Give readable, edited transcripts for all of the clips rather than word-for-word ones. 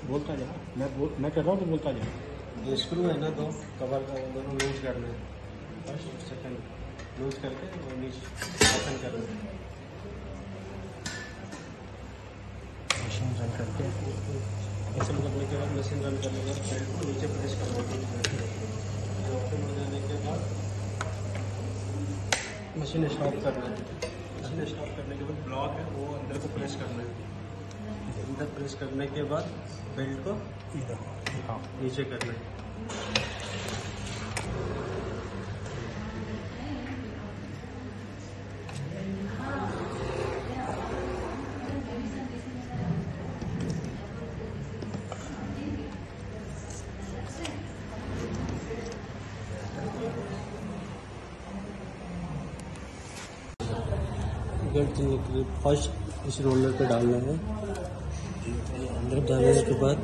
बोलता जा। मैं कर रहा हूँ तो बोलता जा। ये स्क्रू है ना, दो कवर का, दोनों लूज करना है। फर्स्ट सेकंड लूज करके और नीचे ओपन करना है। मशीन रन करके ओपन करने के बाद, मशीन रन करने के बाद बेल्ट को नीचे प्रेस करना है। ओपन हो जाने के बाद मशीन स्टॉप करना है। मशीन स्टॉप करने के बाद ब्लॉक है वो अंदर को प्रेस करना है। अंदर प्रेस करने के बाद बेल्ट को हाँ नीचे करना है। फर्स्ट इस रोलर पे डालना है। अंदर डालने के बाद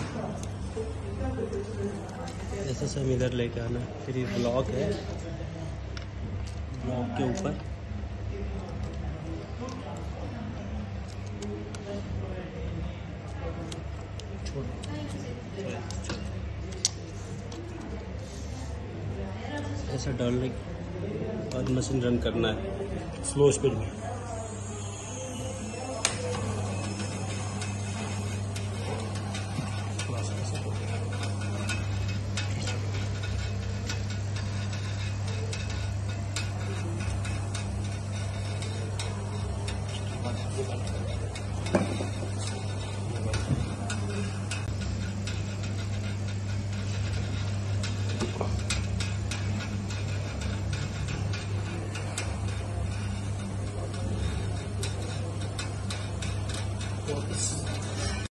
ऐसा सा मिरर लेके आना है। फिर ये ब्लॉक है, ब्लॉक के ऊपर ऐसा डालने के बाद मशीन रन करना है स्लो स्पीड में।